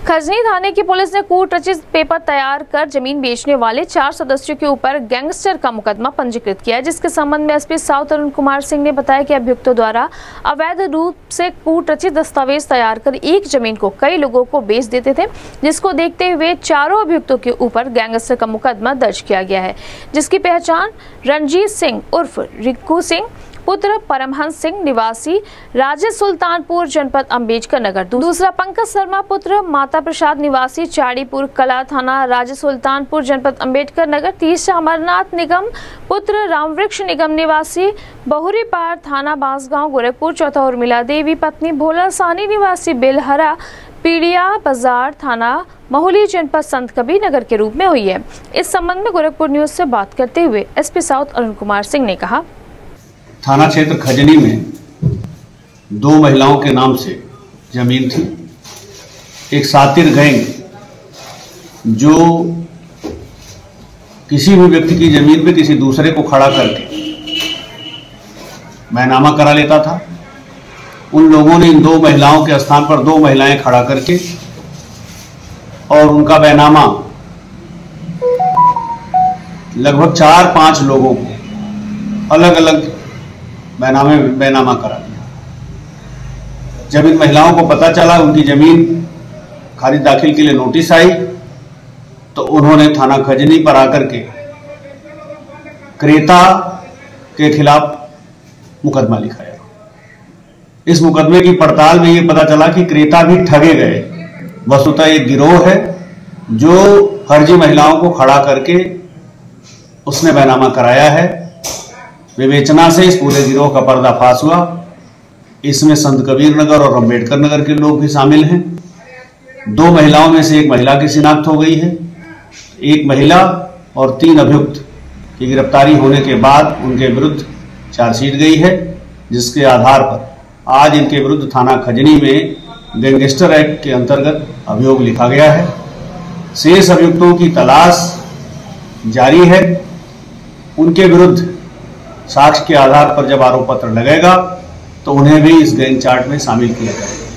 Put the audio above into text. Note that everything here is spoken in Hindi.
खजनी थाने की पुलिस ने कूट रचित पेपर तैयार कर जमीन बेचने वाले 4 सदस्यों के ऊपर गैंगस्टर का मुकदमा पंजीकृत किया है, जिसके संबंध में एसपी साउथ अरुण कुमार सिंह ने बताया कि अभियुक्तों द्वारा अवैध रूप से कूट रचित दस्तावेज तैयार कर एक जमीन को कई लोगों को बेच देते थे, जिसको देखते हुए चारों अभियुक्तों के ऊपर गैंगस्टर का मुकदमा दर्ज किया गया है, जिसकी पहचान रणजीत सिंह उर्फ रिक्कू सिंह पुत्र परमहंस सिंह निवासी राजे सुल्तानपुर जनपद अम्बेडकर नगर, दूसरा पंकज शर्मा पुत्र माता प्रसाद निवासी चाड़ीपुर कला थाना राजे सुल्तानपुर जनपद अम्बेडकर नगर, तीसरा अमरनाथ निगम पुत्र रामवृक्ष निगम निवासी बहुरीपार थाना बांसगांव गोरखपुर, चौथा उर्मिला देवी पत्नी भोला सानी निवासी बेलहरा पीड़िया बाजार थाना महुली जनपद संत कबीर नगर के रूप में हुई है। इस संबंध में गोरखपुर न्यूज से बात करते हुए एसपी साउथ अरुण कुमार सिंह ने कहा, थाना क्षेत्र खजनी में 2 महिलाओं के नाम से जमीन थी। एक सातिर गैंग जो किसी भी व्यक्ति की जमीन पे किसी दूसरे को खड़ा करके बैनामा करा लेता था। उन लोगों ने इन 2 महिलाओं के स्थान पर 2 महिलाएं खड़ा करके और उनका बैनामा लगभग 4-5 लोगों को अलग अलग बैनामा करा दिया। जब इन महिलाओं को पता चला उनकी जमीन खारिज दाखिल के लिए नोटिस आई, तो उन्होंने थाना खजनी पर आकर के क्रेता के खिलाफ मुकदमा लिखाया। इस मुकदमे की पड़ताल में ये पता चला कि क्रेता भी ठगे गए। वस्तुतः एक गिरोह है जो फर्जी महिलाओं को खड़ा करके उसने बैनामा कराया है। विवेचना से इस पूरे गिरोह का पर्दाफाश हुआ। इसमें संत कबीर नगर और अम्बेडकर नगर के लोग भी शामिल हैं। 2 महिलाओं में से एक महिला की शिनाख्त हो गई है। एक महिला और 3 अभियुक्त की गिरफ्तारी होने के बाद उनके विरुद्ध चार्जशीट गई है, जिसके आधार पर आज इनके विरुद्ध थाना खजनी में गैंगस्टर एक्ट के अंतर्गत अभियोग लिखा गया है। शेष अभियुक्तों की तलाश जारी है। उनके विरुद्ध साक्ष्य के आधार पर जब आरोप पत्र लगेगा तो उन्हें भी इस गैंग चार्ट में शामिल किया जाएगा।